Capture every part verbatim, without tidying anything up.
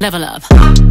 Level up.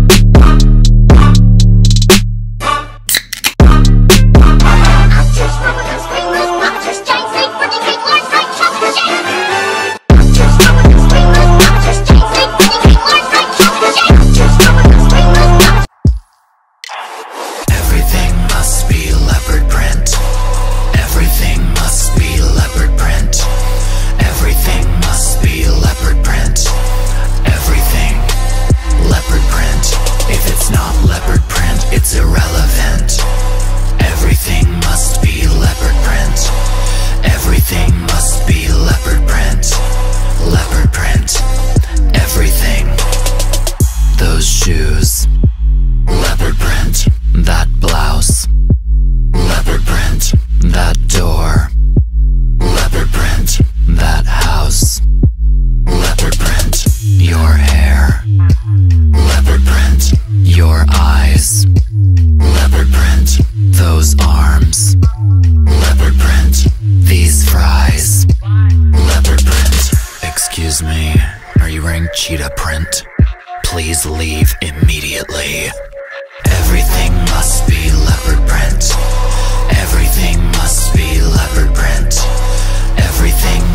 Everything must be leopard print. Everything must be leopard print. Everything must be leopard print. Everything leopard print. If it's not leopard print, it's irrelevant. Everything must be leopard print. Everything must be leopard print. Leopard print. Everything. Those shoes. Leopard print. That blouse. Leopard print. That door. Leopard print. That house. Leopard print. Your hair. Leopard print. Your eyes. Leopard print. Those arms. Leopard print. These fries. Leopard print. Excuse me, are you wearing cheetah print? Please leave immediately. Everything must be leopard print. Everything must be leopard print. Everything